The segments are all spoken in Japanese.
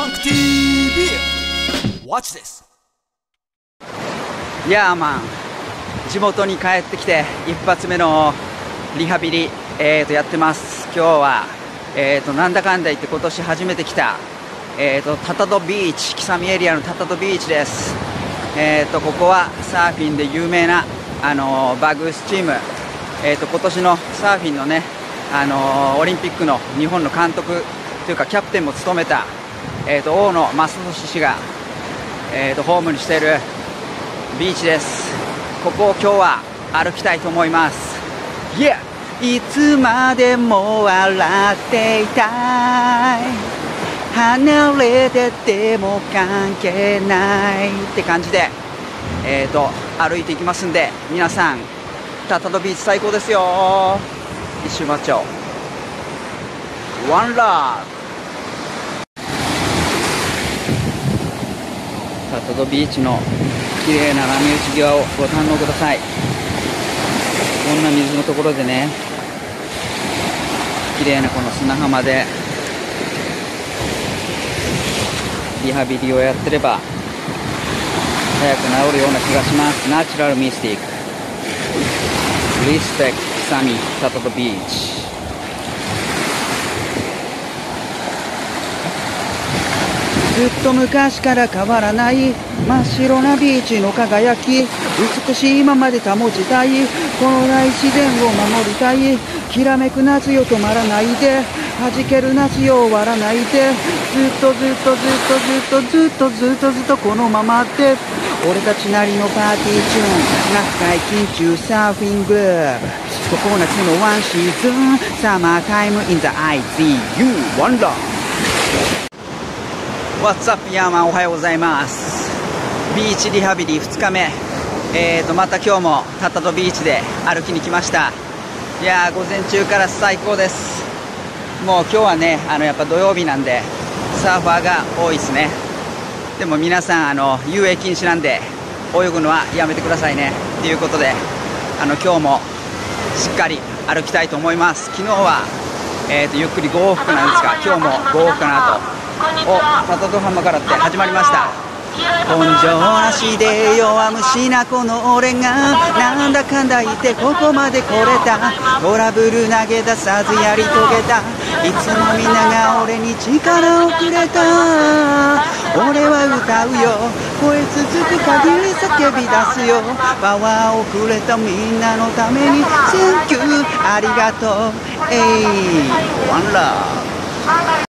パンク TV Watch this。 いやーマン、地元に帰ってきて一発目のリハビリ、やってます。今日は、なんだかんだ言って今年初めて来た、タタドビーチ、木更エリアのタタドビーチです。ここはサーフィンで有名な、バグースチーム、今年のサーフィンのね、オリンピックの日本の監督というかキャプテンも務めた、大野正俊氏が、ホームにしているビーチです。ここを今日は歩きたいと思います。Yeah! いつまでも笑っていたい、離れてても関係ないって感じで、歩いていきますんで、皆さんタタドビーチ最高ですよ。一周待っちゃおう。ワンラブ。タタドビーチの綺麗な波打ち際をご堪能ください。こんな水のところでね、綺麗なこの砂浜でリハビリをやってれば早く治るような気がします。ナチュラルミスティックリスペクトサミタタドビーチ。ずっと昔から変わらない真っ白なビーチの輝き、美しいままで保ちたい、この大自然を守りたい、きらめく夏よ止まらないで、弾ける夏よ終わらないで、ずっとずっとずっとずっとずっとずっとずっとこのままで、俺たちなりのパーティーチューン、夏解禁中サーフィングルーブ、ここ夏のワンシーズン、サマータイムインザ IZU ワンダー。What's up ヤーマン、おはようございます。ビーチリハビリ2日目、また今日もタタドビーチで歩きに来ました。いやー、午前中から最高です。もう今日はね、やっぱ土曜日なんでサーファーが多いですね。でも皆さん遊泳禁止なんで泳ぐのはやめてくださいねということで、今日もしっかり歩きたいと思います。昨日は、ゆっくり5往復なんですが、今日も5往復かなと。タタド浜からって始まりました。根性なしで弱虫なこの俺がなんだかんだ言ってここまで来れた、トラブル投げ出さずやり遂げた、いつもみんなが俺に力をくれた、俺は歌うよ、声続く限り叫び出すよ、パワーをくれたみんなのために Thank you ありがとう、ワンラブ。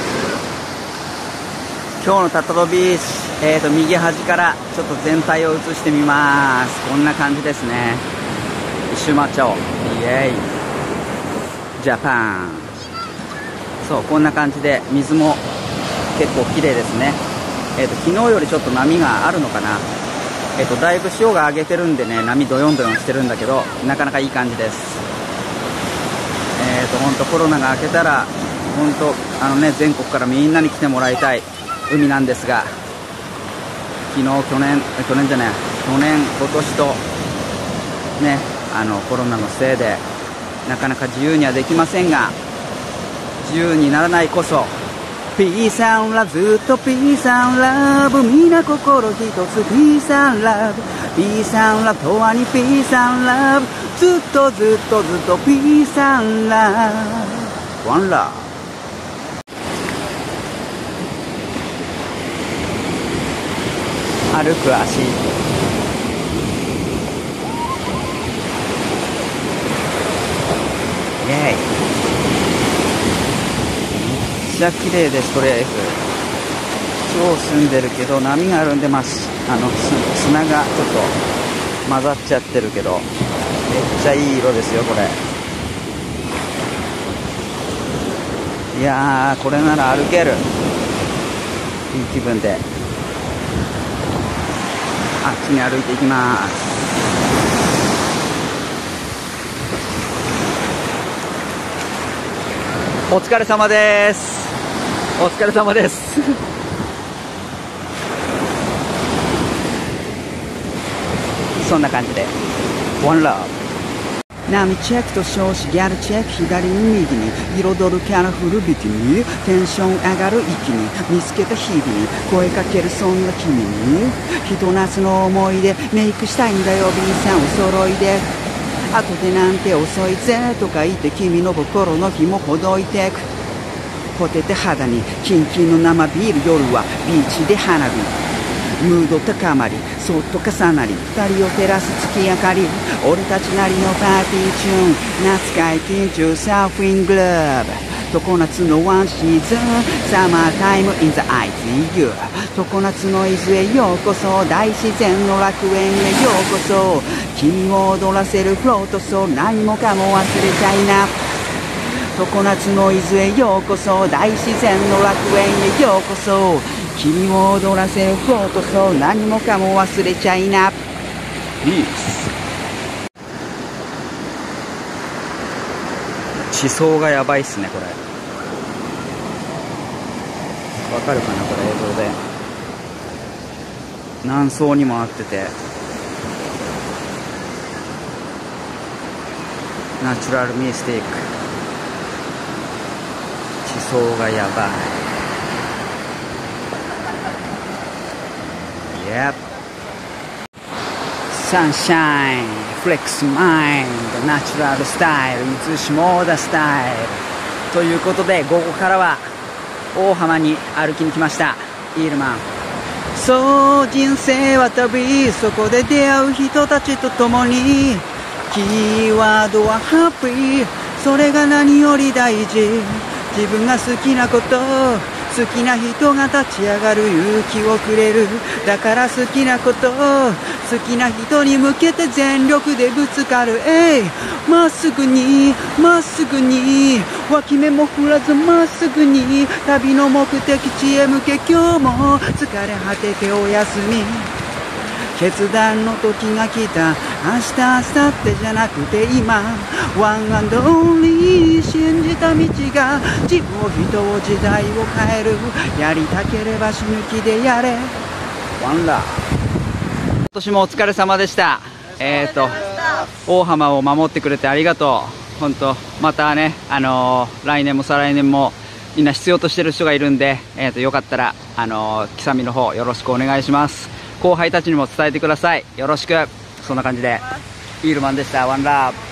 今日のタタドビーチ、右端からちょっと全体を映してみます。こんな感じですね。一周回っちゃおう。イエーイジャパン。そう、こんな感じで水も結構綺麗ですね。昨日よりちょっと波があるのかな。だいぶ潮が上げてるんでね、波ドヨンドヨンしてるんだけど、なかなかいい感じです。本当コロナが明けたら本当全国からみんなに来てもらいたい海なんですが、昨日去年じゃない、去年今年とね、コロナのせいでなかなか自由にはできませんが、自由にならないこそピースアンラブ、ずっとピースアンラブ、みんな心一つピースアンラブ、ピースアンラブとはにピースアンラブ、ずっとずっとずっとピースアンラブ、ワンラブ。歩く足、イエーイ。めっちゃ綺麗です。とりあえず超澄んでるけど波があるんで、砂がちょっと混ざっちゃってるけど、めっちゃいい色ですよこれ。いやー、これなら歩ける。いい気分であっちに歩いていきます。お疲れ様です。お疲れ様ですそんな感じでワンラブ。 波チェックと少子ギャルチェック左に右に彩るキャラフルビキニテンション上がる一気に見つけた日々に声かけるそんな君にひと夏の思い出メイクしたいんだよ B さんお揃いで後でなんて遅いぜとか言って君の心の紐ほどいてくほてて肌にキンキンの生ビール夜はビーチで花火ムード高まりそっと重なり二人を照らす月明かり俺たちなりのパーティーチューン夏解禁中サーフィングラブ常夏のワンシーズンサマータイムインザアイズユー常夏の伊豆へようこそ大自然の楽園へようこそ君を踊らせるフロートソー何もかも忘れちゃいな常夏の伊豆へようこそ大自然の楽園へようこそ君を踊らせるフロートソー何もかも忘れちゃいなピース地層がやばいっすねこれわかるかなこれ映像で何層にもなっててナチュラルミステイク地層がやばいYep Sunshine Flex Mind ナチュラルスタイルいつしもだスタイルということで午後からは大浜に歩きに来ましたイールマンそう人生は旅そこで出会う人たちと共にキーワードはハッピーそれが何より大事自分が好きなこと好きな人が立ち上がる勇気をくれるだから好きなこと好きな人に向けて全力でぶつかるまっすぐにまっすぐに脇目も振らずまっすぐに旅の目的地へ向け今日も疲れ果ててお休み決断の時が来た明日明後日じゃなくて今ワンアンドオンリー信じた道が自分を人を時代を変えるやりたければ死ぬ気でやれワンラ今年もお疲れ様でした大浜を守ってくれてありがとう本当またね来年も再来年もみんな必要としてる人がいるんでよかったらキサミの方よろしくお願いします後輩たちにも伝えてくださいよろしくそんな感じでイールマンでしたワンラブ